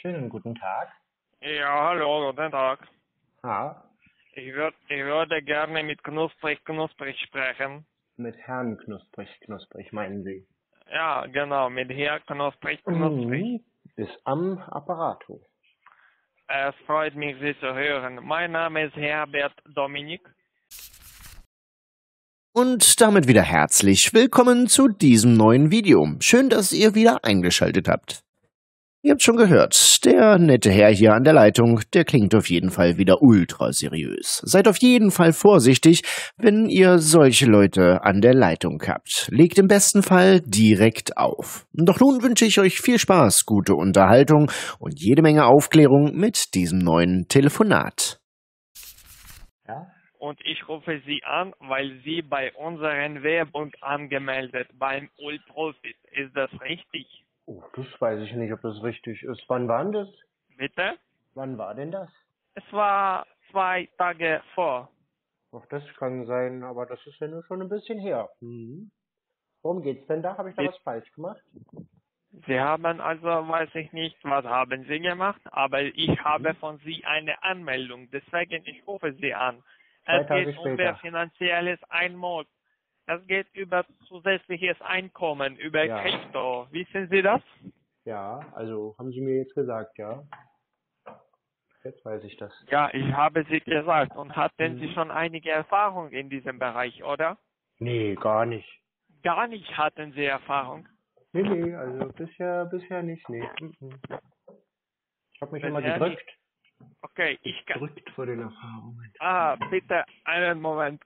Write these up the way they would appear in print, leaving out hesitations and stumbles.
Schönen guten Tag. Ja, hallo, guten Tag. Ha, Ich würde gerne mit Knusprig sprechen. mit Herrn Knusprig, meinen Sie? Ja, genau, mit Herr Knusprig. Ist am Apparato. Es freut mich, Sie zu hören. Mein Name ist Herbert Dominik. Und damit wieder herzlich willkommen zu diesem neuen Video. Schön, dass ihr wieder eingeschaltet habt. Ihr habt schon gehört, der nette Herr hier an der Leitung, der klingt auf jeden Fall wieder ultra seriös. Seid auf jeden Fall vorsichtig, wenn ihr solche Leute an der Leitung habt. Legt im besten Fall direkt auf. Doch nun wünsche ich euch viel Spaß, gute Unterhaltung und jede Menge Aufklärung mit diesem neuen Telefonat. Ja? Und ich rufe Sie an, weil Sie bei unserer Werbung angemeldet beim Ulprofit. Ist das richtig? Oh, das weiß ich nicht, ob das richtig ist. Wann war denn das? Bitte? Wann war denn das? Es war 2 Tage vor. Ach, das kann sein, aber das ist ja nur schon ein bisschen her. Worum geht's denn da? Habe ich da was falsch gemacht? Sie haben also, weiß ich nicht, was haben Sie gemacht, aber ich habe von Sie eine Anmeldung, deswegen ich rufe Sie an. 2 Es Tage geht später. über finanzielles Einmod. Es geht über zusätzliches Einkommen, über Ja. Krypto. Wissen Sie das? Ja, also haben Sie mir jetzt gesagt, ja. Jetzt weiß ich das. Ja, ich habe Sie gesagt. Und hatten Sie Mhm. schon einige Erfahrung in diesem Bereich, oder? Nee, gar nicht. Gar nicht hatten Sie Erfahrung. Nee, also bisher nicht, nee. Ich habe mich immer Bisher nicht. gedrückt. Okay, ich kann. Gedrückt vor den Erfahrungen. Bitte einen Moment.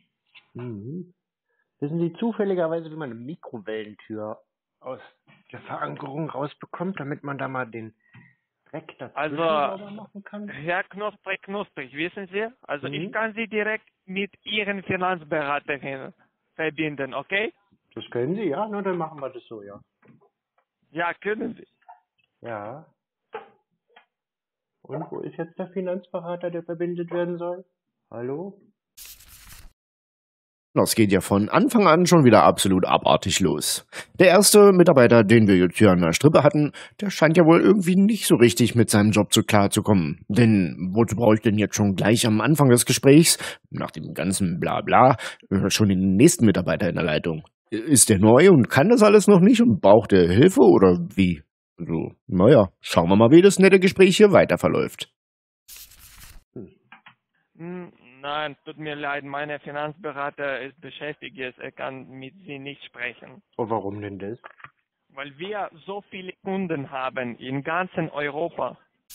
Wissen Sie zufälligerweise, wie man eine Mikrowellentür aus der Verankerung rausbekommt, damit man da mal den Dreck dazwischen sauber machen kann? Herr Knusprig, wissen Sie? Also ich Mhm. kann Sie direkt mit Ihren Finanzberaterin verbinden, okay? Das können Sie, ja? Na, dann machen wir das so, ja. Ja, können Sie. Ja. Und wo ist jetzt der Finanzberater, der verbindet werden soll? Hallo? Das geht ja von Anfang an schon wieder absolut abartig los. Der erste Mitarbeiter, den wir jetzt hier an der Strippe hatten, der scheint ja wohl irgendwie nicht so richtig mit seinem Job so klarzukommen. Denn wozu brauche ich denn jetzt schon gleich am Anfang des Gesprächs, nach dem ganzen Blabla, schon den nächsten Mitarbeiter in der Leitung? Ist der neu und kann das alles noch nicht und braucht er Hilfe oder wie? Also, naja, schauen wir mal, wie das nette Gespräch hier weiter verläuft. Nein, tut mir leid, mein Finanzberater ist beschäftigt jetzt, er kann mit Sie nicht sprechen. Oh, warum denn das? Weil wir so viele Kunden haben in ganzen Europa.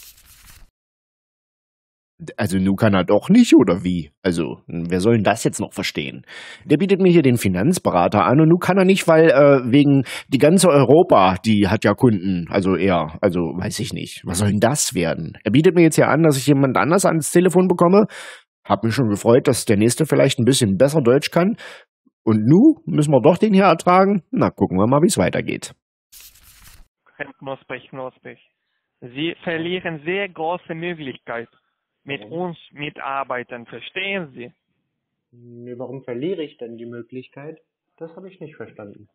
Also nun kann er doch nicht, oder wie? Also, wer soll denn das jetzt noch verstehen? Der bietet mir hier den Finanzberater an und nun kann er nicht, weil wegen die ganze Europa, die hat ja Kunden, also er, also weiß ich nicht. Was soll denn das werden? Er bietet mir jetzt hier an, dass ich jemand anders ans Telefon bekomme. Hab mich schon gefreut, dass der Nächste vielleicht ein bisschen besser Deutsch kann. Und nu müssen wir doch den hier ertragen? Na, gucken wir mal, wie es weitergeht. Herr Knusprig. Sie verlieren sehr große Möglichkeit mit uns mitarbeiten, verstehen Sie? Nee, warum verliere ich denn die Möglichkeit? Das habe ich nicht verstanden.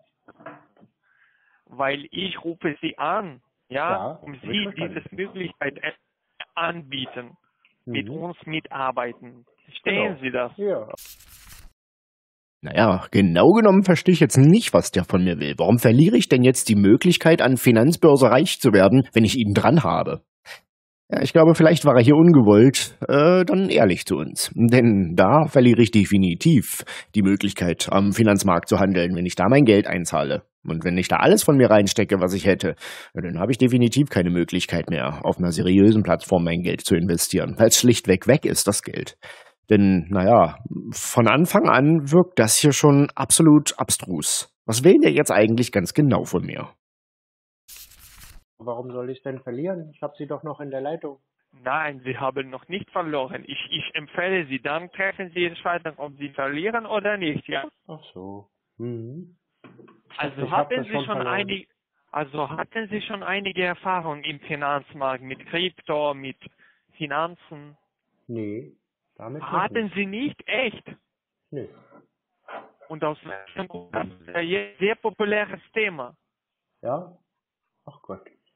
Weil ich rufe Sie an, Ja, um hab ich Sie verstanden. diese Möglichkeit anbieten, mit Mhm. uns mitarbeiten. Verstehen Genau. Sie das? Ja. Naja, genau genommen verstehe ich jetzt nicht, was der von mir will. Warum verliere ich denn jetzt die Möglichkeit, an Finanzbörse reich zu werden, wenn ich ihn dran habe? Ja, ich glaube, vielleicht war er hier ungewollt, dann ehrlich zu uns. Denn da verliere ich definitiv die Möglichkeit, am Finanzmarkt zu handeln, wenn ich da mein Geld einzahle. Und wenn ich da alles von mir reinstecke, was ich hätte, dann habe ich definitiv keine Möglichkeit mehr, auf einer seriösen Plattform mein Geld zu investieren, weil es schlichtweg weg ist, das Geld. Denn, naja, von Anfang an wirkt das hier schon absolut abstrus. Was will der jetzt eigentlich ganz genau von mir? Warum soll ich denn verlieren? Ich habe Sie doch noch in der Leitung. Nein, Sie haben noch nicht verloren. Ich empfehle Sie, dann treffen Sie Entscheidung, ob Sie verlieren oder nicht, ja? Ach so. Mhm. Also Ich hab hatten das Sie schon schon verloren. hatten Sie schon einige Erfahrung im Finanzmarkt mit Krypto, mit Finanzen? Nee, damit noch Hatten nicht. Sie nicht? Echt? Nee. Und aus welchem Grund? Das ist ein sehr populäres Thema. Ja? Ach Gott.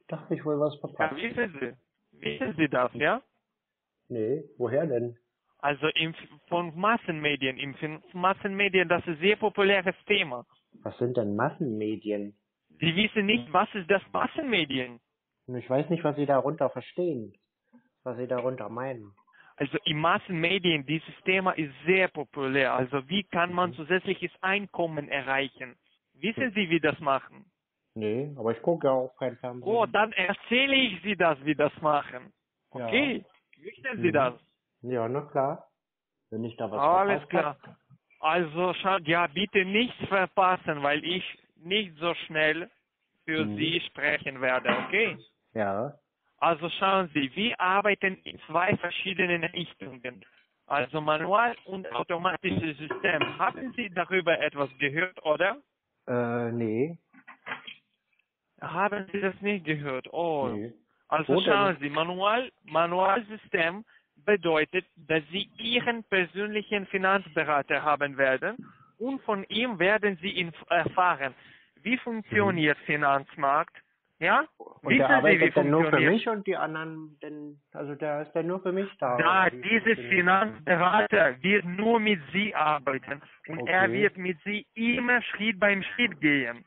Dachte ich wohl was Ja, verpasst. wissen Sie das, ja? Nee, woher denn? Also von Massenmedien, Massenmedien, das ist ein sehr populäres Thema. Was sind denn Massenmedien? Sie wissen nicht, was ist das Massenmedien? Und ich weiß nicht, was Sie darunter verstehen, was Sie darunter meinen. Also in Massenmedien, dieses Thema ist sehr populär. Also wie kann man zusätzliches Einkommen erreichen? Wissen Sie, wie das machen? Nee, aber ich gucke ja auch kein Fernsehen. Oh, dann erzähle ich Sie das, wie das machen. Okay, möchten Sie das? Ja, na klar. Wenn ich da was Alles verpasst klar. hab. Also schaut, ja, bitte nichts verpassen, weil ich nicht so schnell für Sie sprechen werde, okay? Ja. Also schauen Sie, wir arbeiten in zwei verschiedenen Richtungen. Also manual und automatisches System. Haben Sie darüber etwas gehört, oder? Nee. Haben Sie das nicht gehört? Oh. Nee. Also Wo denn? schauen Sie, Manualsystem bedeutet, dass Sie Ihren persönlichen Finanzberater haben werden und von ihm werden Sie erfahren, wie funktioniert Finanzmarkt, ja? Und der Wissen Sie, wie arbeitet dann nur für funktioniert? mich und die anderen, also der ist dann nur für mich da. Da oder wie dieser funktioniert Finanzberater wird nur mit Sie arbeiten und er Okay. wird mit Sie immer Schritt beim Schritt gehen.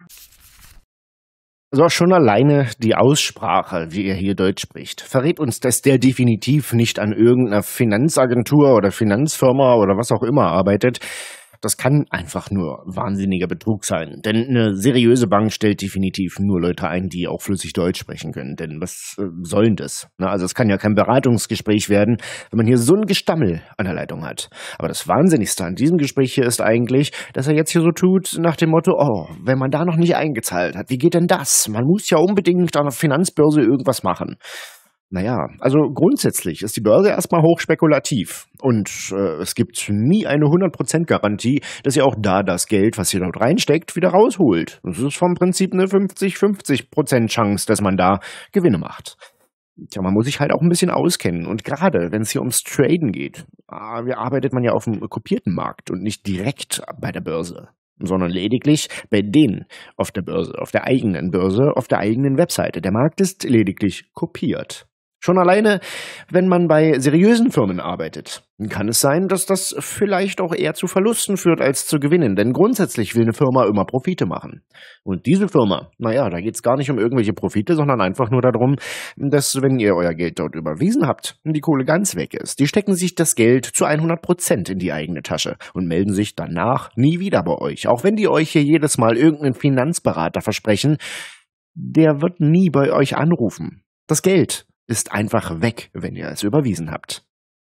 Also schon alleine die Aussprache, wie er hier Deutsch spricht, verrät uns, dass der definitiv nicht an irgendeiner Finanzagentur oder Finanzfirma oder was auch immer arbeitet. Das kann einfach nur wahnsinniger Betrug sein. Denn eine seriöse Bank stellt definitiv nur Leute ein, die auch flüssig Deutsch sprechen können. Denn was sollen das? Na, also es kann ja kein Beratungsgespräch werden, wenn man hier so ein Gestammel an der Leitung hat. Aber das Wahnsinnigste an diesem Gespräch hier ist eigentlich, dass er jetzt hier so tut nach dem Motto, oh, wenn man da noch nicht eingezahlt hat, wie geht denn das? Man muss ja unbedingt an der Finanzbörse irgendwas machen. Naja, also grundsätzlich ist die Börse erstmal hochspekulativ und es gibt nie eine 100% Garantie, dass ihr auch da das Geld, was ihr dort reinsteckt, wieder rausholt. Das ist vom Prinzip eine 50-50% Chance, dass man da Gewinne macht. Tja, man muss sich halt auch ein bisschen auskennen und gerade wenn es hier ums Traden geht, arbeitet man ja auf dem kopierten Markt und nicht direkt bei der Börse, sondern lediglich bei denen auf der Börse, auf der eigenen Börse, auf der eigenen Webseite. Der Markt ist lediglich kopiert. Schon alleine, wenn man bei seriösen Firmen arbeitet, kann es sein, dass das vielleicht auch eher zu Verlusten führt als zu Gewinnen. Denn grundsätzlich will eine Firma immer Profite machen. Und diese Firma, naja, da geht es gar nicht um irgendwelche Profite, sondern einfach nur darum, dass, wenn ihr euer Geld dort überwiesen habt, die Kohle ganz weg ist. Die stecken sich das Geld zu 100% in die eigene Tasche und melden sich danach nie wieder bei euch. Auch wenn die euch hier jedes Mal irgendeinen Finanzberater versprechen, der wird nie bei euch anrufen. Das Geld ist einfach weg, wenn ihr es überwiesen habt.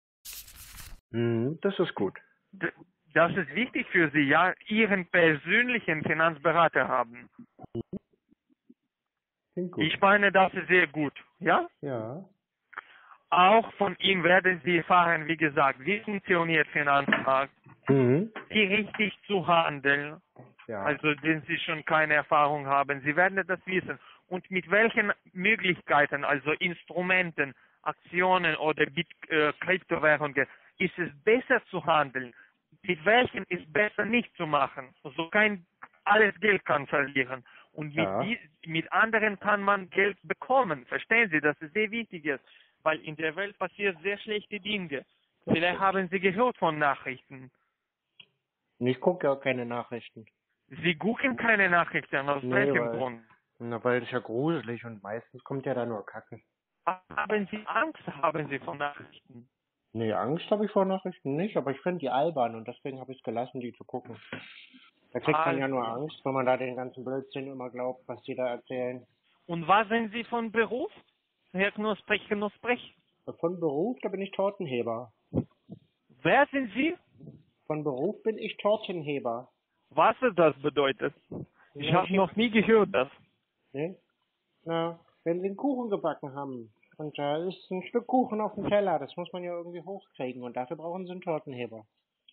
Das ist gut. Das ist wichtig für Sie, ja, Ihren persönlichen Finanzberater haben. Klingt gut. Ich meine, das ist sehr gut, ja? Ja. Auch von ihm werden Sie erfahren, wie gesagt, wie funktioniert Finanzmarkt, wie richtig zu handeln, Ja. also wenn Sie schon keine Erfahrung haben. Sie werden das wissen. Und mit welchen Möglichkeiten, also Instrumenten, Aktionen oder Kryptowährungen, ist es besser zu handeln? Mit welchen ist besser nicht zu machen? Also alles Geld kann verlieren. Und mit anderen kann man Geld bekommen. Verstehen Sie, dass es sehr wichtig ist. Weil in der Welt passieren sehr schlechte Dinge. Vielleicht haben Sie gehört von Nachrichten. Ich gucke ja keine Nachrichten. Sie gucken keine Nachrichten, aus welchem Grund? Weil das ist ja gruselig und meistens kommt ja da nur Kacke. Haben Sie Angst, haben Sie von Nachrichten? Nee, Angst habe ich vor Nachrichten nicht, aber ich finde die albern und deswegen habe ich es gelassen, die zu gucken. Da kriegt man ja nur Angst, wenn man da den ganzen Blödsinn immer glaubt, was die da erzählen. Und was sind Sie von Beruf? Herr Knusprig. Von Beruf, da bin ich Tortenheber. Wer sind Sie? Von Beruf bin ich Tortenheber. Was das bedeutet? Ich habe noch nie gehört das. Ne? Na, wenn Sie einen Kuchen gebacken haben und da ist ein Stück Kuchen auf dem Teller, das muss man ja irgendwie hochkriegen und dafür brauchen Sie einen Tortenheber.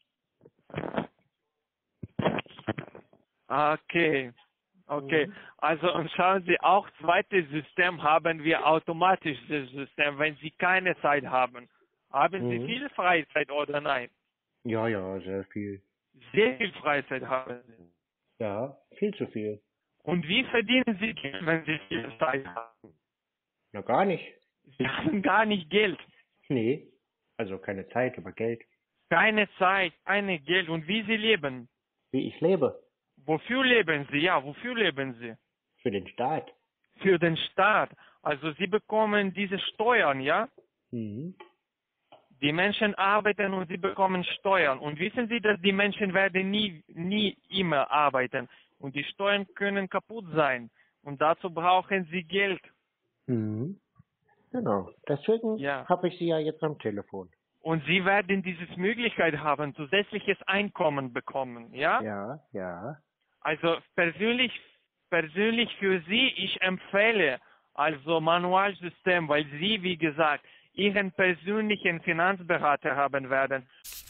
Okay. Also und schauen Sie, auch zweites System haben wir automatisches System, wenn Sie keine Zeit haben. Haben Sie viel Freizeit oder nein? Ja, sehr viel. Sehr viel Freizeit haben Sie. Ja, viel zu viel. Und wie verdienen Sie Geld, wenn Sie viel Zeit haben? Na, gar nicht. Sie haben gar nicht Geld. Nee. Also keine Zeit, aber Geld. Keine Zeit, keine Geld. Und wie Sie leben? Wie ich lebe. Wofür leben Sie? Ja, wofür leben Sie? Für den Staat. Für den Staat. Also Sie bekommen diese Steuern, ja? Mhm. Die Menschen arbeiten und sie bekommen Steuern. Und wissen Sie, dass die Menschen werden nie immer arbeiten. Und die Steuern können kaputt sein. Und dazu brauchen sie Geld. Mhm. Genau. Deswegen Ja. habe ich Sie ja jetzt am Telefon. Und sie werden diese Möglichkeit haben, zusätzliches Einkommen bekommen, ja? Ja, ja. Also persönlich für Sie, ich empfehle also Manualsystem, weil Sie, wie gesagt, Ihren persönlichen Finanzberater haben werden.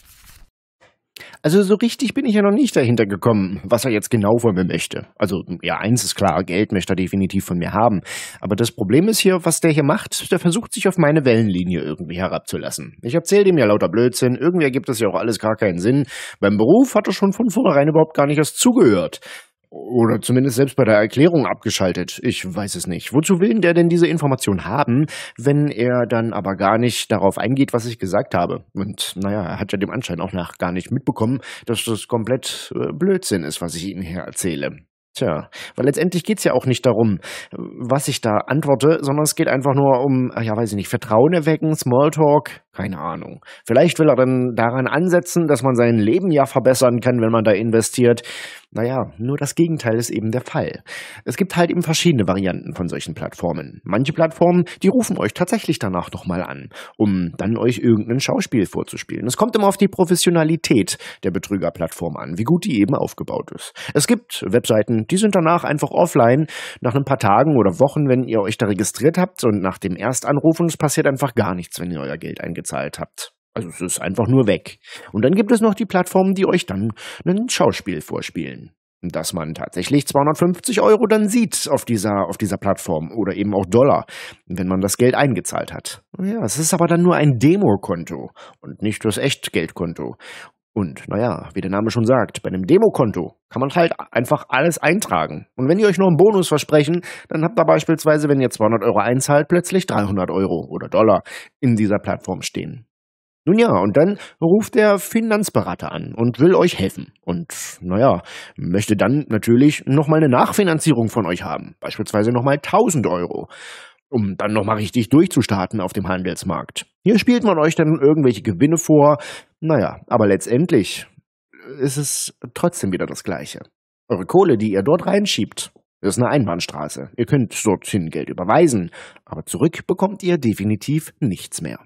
Also so richtig bin ich ja noch nicht dahinter gekommen, was er jetzt genau von mir möchte. Also ja, eins ist klar, Geld möchte er definitiv von mir haben. Aber das Problem ist hier, was der hier macht, der versucht sich auf meine Wellenlinie irgendwie herabzulassen. Ich erzähle dem ja lauter Blödsinn, irgendwie ergibt das ja auch alles gar keinen Sinn. Beim Beruf hat er schon von vornherein überhaupt gar nicht erst zugehört. Oder zumindest selbst bei der Erklärung abgeschaltet. Ich weiß es nicht. Wozu will der denn diese Information haben, wenn er dann aber gar nicht darauf eingeht, was ich gesagt habe? Und naja, er hat ja dem Anschein auch nach gar nicht mitbekommen, dass das komplett Blödsinn ist, was ich Ihnen hier erzähle. Tja, weil letztendlich geht's ja auch nicht darum, was ich da antworte, sondern es geht einfach nur um, ja weiß ich nicht, Vertrauen erwecken, Smalltalk, keine Ahnung. Vielleicht will er dann daran ansetzen, dass man sein Leben ja verbessern kann, wenn man da investiert. Naja, nur das Gegenteil ist eben der Fall. Es gibt halt eben verschiedene Varianten von solchen Plattformen. Manche Plattformen, die rufen euch tatsächlich danach nochmal an, um dann euch irgendein Schauspiel vorzuspielen. Es kommt immer auf die Professionalität der Betrügerplattform an, wie gut die eben aufgebaut ist. Es gibt Webseiten, die sind danach einfach offline, nach ein paar Tagen oder Wochen, wenn ihr euch da registriert habt, und nach dem Erstanrufen, es passiert einfach gar nichts, wenn ihr euer Geld eingezahlt habt. Also es ist einfach nur weg. Und dann gibt es noch die Plattformen, die euch dann ein Schauspiel vorspielen. Dass man tatsächlich 250 € dann sieht auf dieser Plattform oder eben auch Dollar, wenn man das Geld eingezahlt hat. Ja, es ist aber dann nur ein Demokonto und nicht das Echtgeldkonto. Und naja, wie der Name schon sagt, bei einem Demokonto kann man halt einfach alles eintragen. Und wenn die euch noch einen Bonus versprechen, dann habt ihr beispielsweise, wenn ihr 200 € einzahlt, plötzlich 300 € oder Dollar in dieser Plattform stehen. Nun ja, und dann ruft der Finanzberater an und will euch helfen. Und naja, möchte dann natürlich nochmal eine Nachfinanzierung von euch haben. Beispielsweise nochmal 1000 €, um dann nochmal richtig durchzustarten auf dem Handelsmarkt. Hier spielt man euch dann irgendwelche Gewinne vor. Naja, aber letztendlich ist es trotzdem wieder das Gleiche. Eure Kohle, die ihr dort reinschiebt, ist eine Einbahnstraße. Ihr könnt dorthin Geld überweisen, aber zurück bekommt ihr definitiv nichts mehr.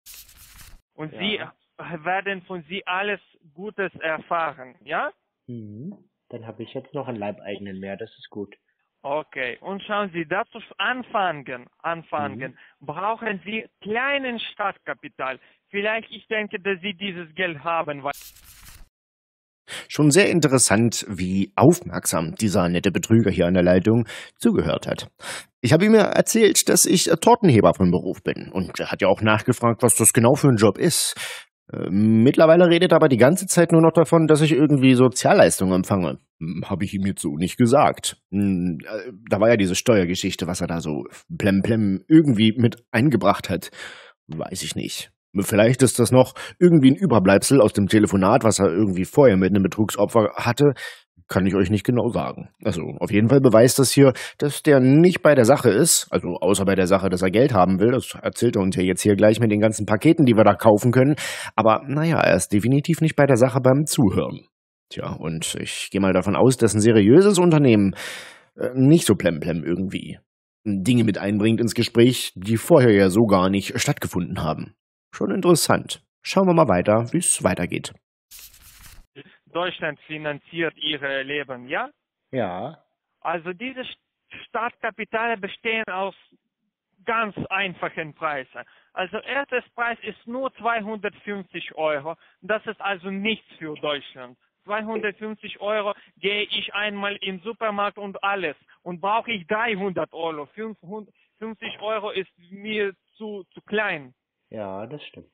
Und Ja. Sie werden von Sie alles Gutes erfahren, ja? Mhm. Dann habe ich jetzt noch einen Leibeigenen mehr, das ist gut. Okay, und schauen Sie, dazu anfangen, brauchen Sie kleinen Startkapital. Vielleicht, ich denke, dass Sie dieses Geld haben, weil Schon sehr interessant, wie aufmerksam dieser nette Betrüger hier an der Leitung zugehört hat. Ich habe ihm ja erzählt, dass ich Tortenheber von Beruf bin. Und er hat ja auch nachgefragt, was das genau für ein Job ist. Mittlerweile redet er aber die ganze Zeit nur noch davon, dass ich irgendwie Sozialleistungen empfange. Habe ich ihm jetzt so nicht gesagt. Da war ja diese Steuergeschichte, was er da so plemplem irgendwie mit eingebracht hat. Weiß ich nicht. Vielleicht ist das noch irgendwie ein Überbleibsel aus dem Telefonat, was er irgendwie vorher mit einem Betrugsopfer hatte. Kann ich euch nicht genau sagen. Also auf jeden Fall beweist das hier, dass der nicht bei der Sache ist. Also außer bei der Sache, dass er Geld haben will. Das erzählt er uns ja jetzt hier gleich mit den ganzen Paketen, die wir da kaufen können. Aber naja, er ist definitiv nicht bei der Sache beim Zuhören. Tja, und ich gehe mal davon aus, dass ein seriöses Unternehmen nicht so plemplem irgendwie Dinge mit einbringt ins Gespräch, die vorher ja so gar nicht stattgefunden haben. Schon interessant. Schauen wir mal weiter, wie es weitergeht. Deutschland finanziert Ihr Leben, ja? Ja. Also diese Startkapitale bestehen aus ganz einfachen Preisen. Also erstes Preis ist nur 250 €. Das ist also nichts für Deutschland. 250 € gehe ich einmal im Supermarkt und alles. Und brauche ich 300 €. 50 € ist mir zu klein. Ja, das stimmt.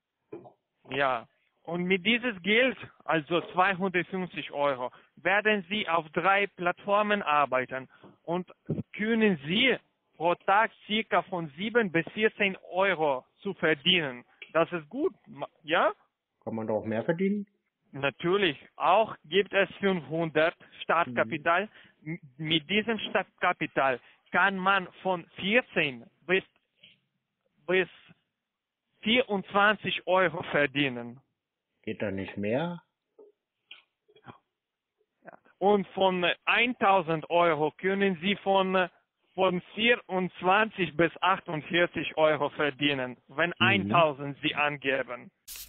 Ja. Und mit dieses Geld, also 250 €, werden Sie auf 3 Plattformen arbeiten und können Sie pro Tag circa von 7 bis 14 Euro zu verdienen. Das ist gut, ja? Kann man da auch mehr verdienen? Natürlich. Auch gibt es 500 Startkapital. Mit diesem Startkapital kann man von 14 bis 24 Euro verdienen. Geht da nicht mehr? Und von 1000 Euro können Sie von 24 bis 48 Euro verdienen, wenn 1000 Sie angeben.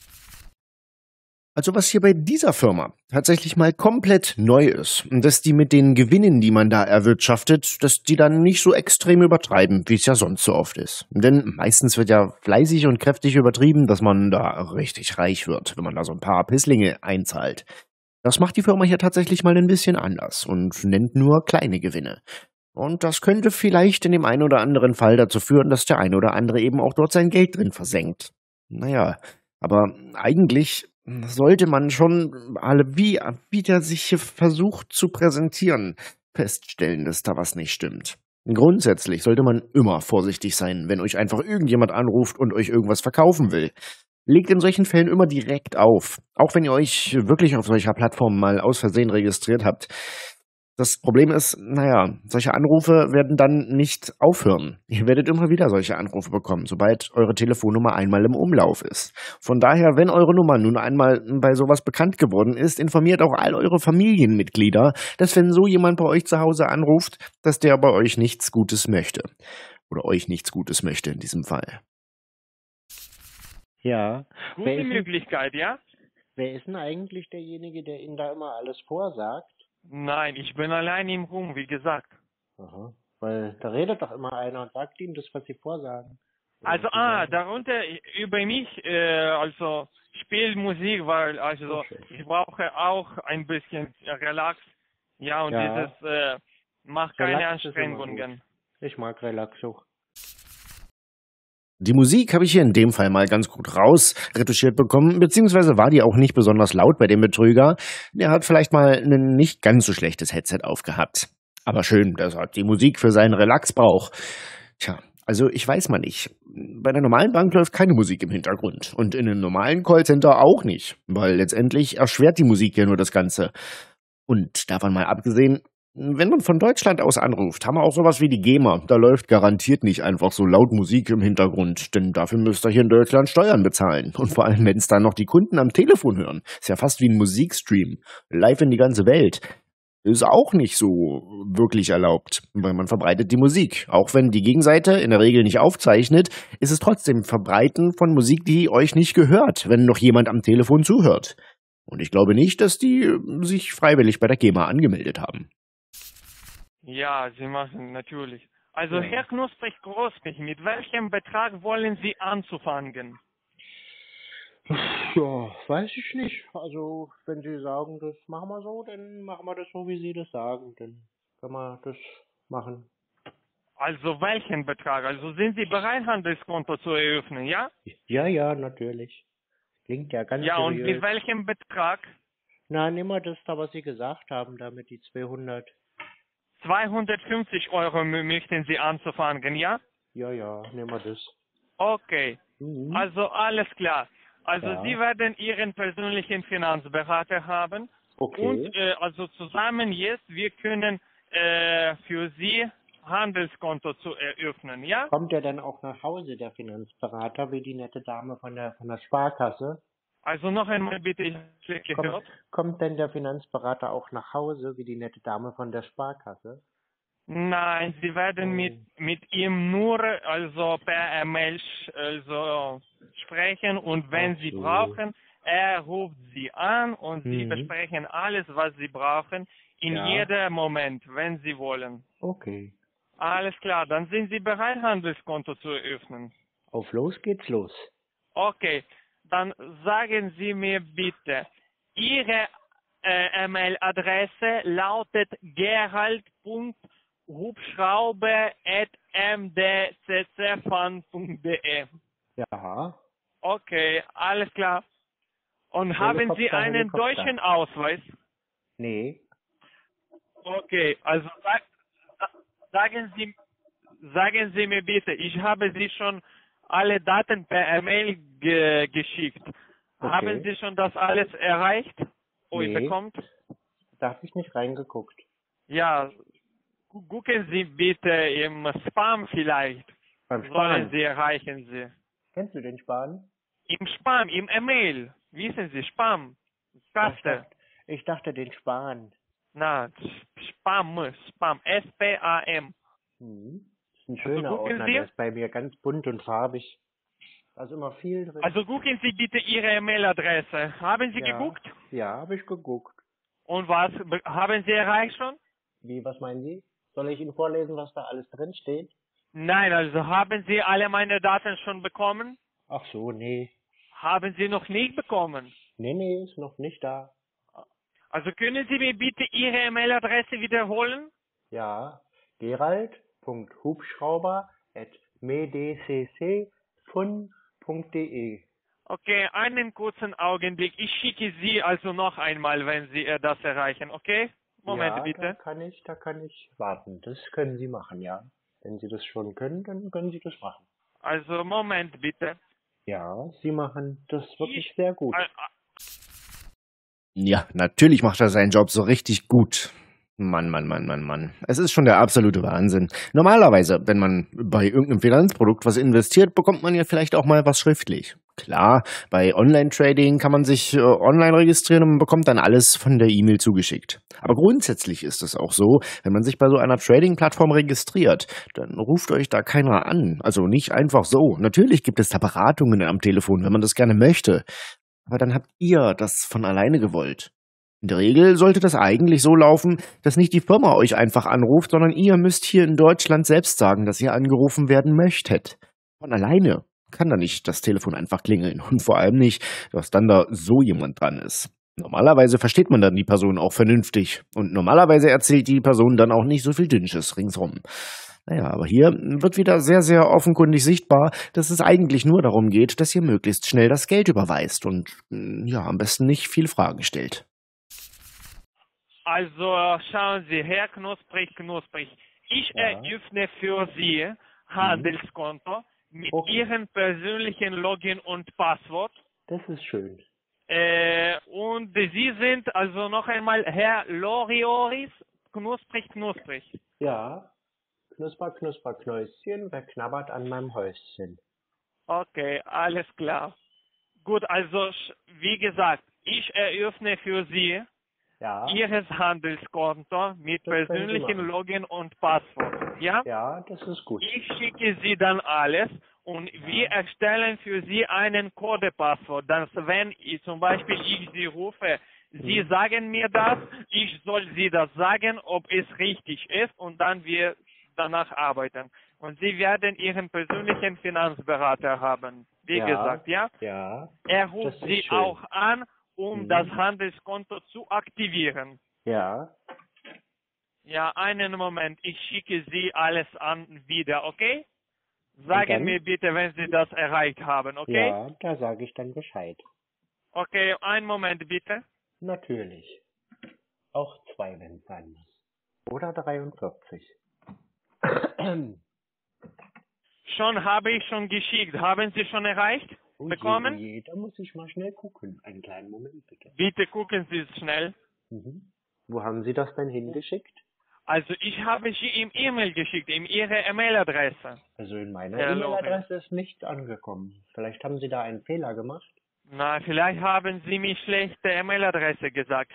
Also was hier bei dieser Firma tatsächlich mal komplett neu ist, dass die mit den Gewinnen, die man da erwirtschaftet, dass die dann nicht so extrem übertreiben, wie es ja sonst so oft ist. Denn meistens wird ja fleißig und kräftig übertrieben, dass man da richtig reich wird, wenn man da so ein paar Pisslinge einzahlt. Das macht die Firma hier tatsächlich mal ein bisschen anders und nennt nur kleine Gewinne. Und das könnte vielleicht in dem einen oder anderen Fall dazu führen, dass der eine oder andere eben auch dort sein Geld drin versenkt. Naja, aber eigentlich sollte man schon wie der sich hier versucht zu präsentieren, feststellen, dass da was nicht stimmt. Grundsätzlich sollte man immer vorsichtig sein, wenn euch einfach irgendjemand anruft und euch irgendwas verkaufen will. Legt in solchen Fällen immer direkt auf, auch wenn ihr euch wirklich auf solcher Plattform mal aus Versehen registriert habt. Das Problem ist, solche Anrufe werden dann nicht aufhören. Ihr werdet immer wieder solche Anrufe bekommen, sobald eure Telefonnummer einmal im Umlauf ist. Von daher, wenn eure Nummer nun einmal bei sowas bekannt geworden ist, informiert auch all eure Familienmitglieder, dass wenn so jemand bei euch zu Hause anruft, dass der bei euch nichts Gutes möchte. Oder euch nichts Gutes möchte in diesem Fall. Ja. Gute Möglichkeit, ja? Wer ist denn eigentlich derjenige, der Ihnen da immer alles vorsagt? Nein, ich bin allein im Raum, wie gesagt. Aha. Weil da redet doch immer einer und sagt Ihnen das, was Sie vorsagen. Also, darunter über mich, also spielt Musik, weil ich brauche auch ein bisschen Relax. Ja, und dieses macht keine Relax Anstrengungen. Ich mag Relax auch. Die Musik habe ich hier in dem Fall mal ganz gut rausretuschiert bekommen, beziehungsweise war die auch nicht besonders laut bei dem Betrüger. Der hat vielleicht mal ein nicht ganz so schlechtes Headset aufgehabt. Aber schön, dass er die Musik für seinen Relax braucht. Tja, also ich weiß mal nicht. Bei einer normalen Bank läuft keine Musik im Hintergrund. Und in einem normalen Callcenter auch nicht. Weil letztendlich erschwert die Musik ja nur das Ganze. Und davon mal abgesehen, wenn man von Deutschland aus anruft, haben wir auch sowas wie die GEMA. Da läuft garantiert nicht einfach so laut Musik im Hintergrund, denn dafür müsst ihr hier in Deutschland Steuern bezahlen. Und vor allem, wenn es dann noch die Kunden am Telefon hören. Ist ja fast wie ein Musikstream. Live in die ganze Welt. Ist auch nicht so wirklich erlaubt, weil man verbreitet die Musik. Auch wenn die Gegenseite in der Regel nicht aufzeichnet, ist es trotzdem Verbreiten von Musik, die euch nicht gehört, wenn noch jemand am Telefon zuhört. Und ich glaube nicht, dass die sich freiwillig bei der GEMA angemeldet haben. Ja, Sie machen natürlich. Also Herr Knusprig-Großmich, mit welchem Betrag wollen Sie anzufangen? Ja, weiß ich nicht. Also, wenn Sie sagen, das machen wir so, dann machen wir das so, wie Sie das sagen. Dann können wir das machen. Also welchen Betrag? Also sind Sie bereit, Handelskonto zu eröffnen, ja? Ja, natürlich. Klingt ja ganz Ja, und seriös. mit welchem Betrag? Na, nimm mal das da, was Sie gesagt haben, damit die 200. 250 Euro möchten Sie anzufangen, ja? Ja, nehmen wir das. Okay, also alles klar. Also Ja. Sie werden Ihren persönlichen Finanzberater haben. Okay. Und also zusammen jetzt, wir können für Sie Handelskonto zu eröffnen, ja? Kommt der dann auch nach Hause, der Finanzberater, wie die nette Dame von der Sparkasse? Also noch einmal bitte, ich habe gehört. Kommt denn der Finanzberater auch nach Hause, wie die nette Dame von der Sparkasse? Nein, Sie werden mit ihm nur also per E-Mail sprechen und wenn Sie brauchen, er ruft Sie an und Sie besprechen alles, was Sie brauchen, in jedem Moment, wenn Sie wollen. Okay. Alles klar, dann sind Sie bereit, Handelskonto zu eröffnen. Auf los geht's los. Okay, dann sagen Sie mir bitte, Ihre E-Mail-Adresse lautet gerald.hubschrauber@mdccfund.de. Ja. Okay, alles klar. Und haben Sie einen deutschen Ausweis? Nee. Okay, also sagen sagen Sie mir bitte, ich habe Sie schon alle Daten per E-Mail geschickt. Okay. Haben Sie schon das alles erreicht? Nee. Bekommt? Da habe ich nicht reingeguckt. Ja, gucken Sie bitte im Spam vielleicht. Beim Sollen Sparen. Sie erreichen Sie. Kennst du den Sparen? Im Spam, im E-Mail. Wissen Sie, Spam. Kaste. Ich dachte den Sparen. Na, Spam. S-P-A-M. Ist ein schöner gucken Ordner, Sie. der ist bei mir ganz bunt und farbig. Da ist immer viel drin. Also gucken Sie bitte Ihre E-Mail-Adresse. Haben Sie geguckt? Ja, habe ich geguckt. Und was haben Sie erreicht schon? Wie, was meinen Sie? Soll ich Ihnen vorlesen, was da alles drin steht? Nein, also haben Sie alle meine Daten schon bekommen? Ach so, nee. Haben Sie noch nicht bekommen? Nee, ist noch nicht da. Also können Sie mir bitte Ihre E-Mail-Adresse wiederholen? Ja, gerald.hubschrauber@medccfun.de. Okay, einen kurzen Augenblick. Ich schicke Sie also noch einmal, wenn Sie das erreichen, okay? Moment ja, bitte. Da kann ich warten. Das können Sie machen, ja. Wenn Sie das schon können, dann können Sie das machen. Also Moment bitte. Ja, Sie machen das wirklich sehr gut. Ja, natürlich macht er seinen Job so richtig gut. Mann. Es ist schon der absolute Wahnsinn. Normalerweise, wenn man bei irgendeinem Finanzprodukt was investiert, bekommt man ja vielleicht auch mal was schriftlich. Klar, bei Online-Trading kann man sich online registrieren und man bekommt dann alles von der E-Mail zugeschickt. Aber grundsätzlich ist es auch so, wenn man sich bei so einer Trading-Plattform registriert, dann ruft euch da keiner an. Also nicht einfach so. Natürlich gibt es da Beratungen am Telefon, wenn man das gerne möchte. Aber dann habt ihr das von alleine gewollt. In der Regel sollte das eigentlich so laufen, dass nicht die Firma euch einfach anruft, sondern ihr müsst hier in Deutschland selbst sagen, dass ihr angerufen werden möchtet. Von alleine kann da nicht das Telefon einfach klingeln und vor allem nicht, dass dann da so jemand dran ist. Normalerweise versteht man dann die Person auch vernünftig und normalerweise erzählt die Person dann auch nicht so viel Dünnsches ringsrum. Naja, aber hier wird wieder sehr, sehr offenkundig sichtbar, dass es eigentlich nur darum geht, dass ihr möglichst schnell das Geld überweist und ja, am besten nicht viel Fragen stellt. Also schauen Sie, Herr Knusprig. Ich eröffne für Sie Handelskonto mit Ihrem persönlichen Login und Passwort. Das ist schön. Und Sie sind also noch einmal Herr Lorioris Knusprig. Ja, Knusper, wer knabbert an meinem Häuschen? Okay, alles klar. Gut, also wie gesagt, ich eröffne für Sie Ihres Handelskonto mit persönlichem Login und Passwort. Ja? Ja, das ist gut. Ich schicke Sie dann alles und wir erstellen für Sie einen Codepasswort. Dann, wenn ich zum Beispiel Sie rufe, Sie sagen mir das, ich soll Sie das sagen, ob es richtig ist und dann wir danach arbeiten. Und Sie werden Ihren persönlichen Finanzberater haben. Wie gesagt, ja? Ja. Er ruft Sie schön. auch an, um das Handelskonto zu aktivieren. Ja. Ja, einen Moment. Ich schicke Sie alles an wieder, okay? Sagen mir bitte, wenn Sie das erreicht haben, okay? Ja, da sage ich dann Bescheid. Okay, einen Moment bitte. Natürlich. Auch 2, wenn es sein muss. Oder 43. Habe ich schon geschickt. Haben Sie schon erreicht? Bekommen? Je, da muss ich mal schnell gucken. Einen kleinen Moment, bitte. Bitte gucken Sie es schnell. Wo haben Sie das denn hingeschickt? Also ich habe Sie im E-Mail geschickt, in Ihre E-Mail-Adresse. Also in meiner E-Mail-Adresse ist nicht angekommen. Vielleicht haben Sie da einen Fehler gemacht? Na, vielleicht haben Sie mir schlechte E-Mail-Adresse gesagt.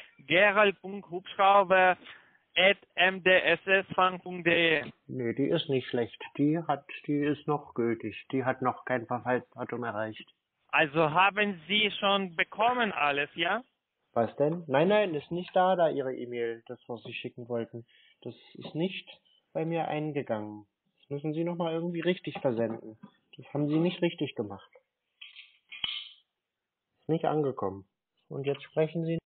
gerald.hubschrauber@mdssfang.de. Nee, die ist nicht schlecht. Die ist noch gültig. Die hat noch kein Verfallsdatum erreicht. Also haben Sie schon bekommen alles, ja? Was denn? Nein, ist nicht da Ihre E-Mail, das, was Sie schicken wollten. Das ist nicht bei mir eingegangen. Das müssen Sie nochmal irgendwie richtig versenden. Das haben Sie nicht richtig gemacht. Ist nicht angekommen. Und jetzt sprechen Sie.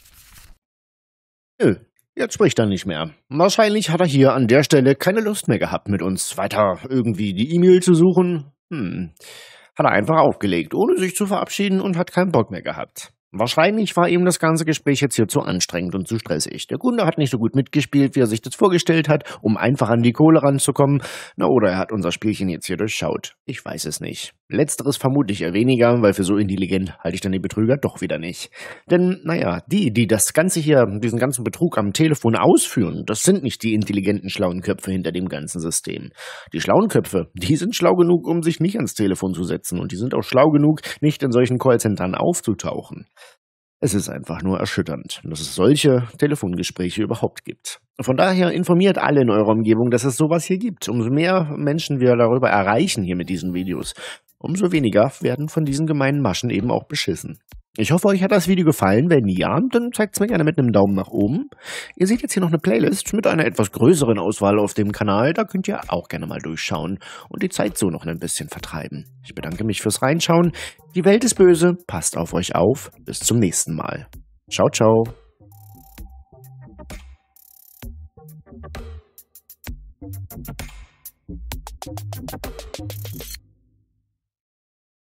Nö, jetzt spricht er nicht mehr. Wahrscheinlich hat er hier an der Stelle keine Lust mehr gehabt, mit uns weiter irgendwie die E-Mail zu suchen. Hat er einfach aufgelegt, ohne sich zu verabschieden und hat keinen Bock mehr gehabt. Wahrscheinlich war ihm das ganze Gespräch jetzt hier zu anstrengend und zu stressig. Der Kunde hat nicht so gut mitgespielt, wie er sich das vorgestellt hat, um einfach an die Kohle ranzukommen. Na, oder er hat unser Spielchen jetzt hier durchschaut. Ich weiß es nicht. Letzteres vermute ich eher weniger, weil für so intelligent halte ich dann die Betrüger doch wieder nicht. Denn, naja, die das Ganze hier, diesen ganzen Betrug am Telefon ausführen, das sind nicht die intelligenten, schlauen Köpfe hinter dem ganzen System. Die schlauen Köpfe, die sind schlau genug, um sich nicht ans Telefon zu setzen. Und die sind auch schlau genug, nicht in solchen Callcentern aufzutauchen. Es ist einfach nur erschütternd, dass es solche Telefongespräche überhaupt gibt. Von daher informiert alle in eurer Umgebung, dass es sowas hier gibt. Umso mehr Menschen wir darüber erreichen hier mit diesen Videos, umso weniger werden von diesen gemeinen Maschen eben auch beschissen. Ich hoffe, euch hat das Video gefallen. Wenn ja, dann zeigt es mir gerne mit einem Daumen nach oben. Ihr seht jetzt hier noch eine Playlist mit einer etwas größeren Auswahl auf dem Kanal. Da könnt ihr auch gerne mal durchschauen und die Zeit so noch ein bisschen vertreiben. Ich bedanke mich fürs Reinschauen. Die Welt ist böse. Passt auf euch auf. Bis zum nächsten Mal. Ciao, ciao.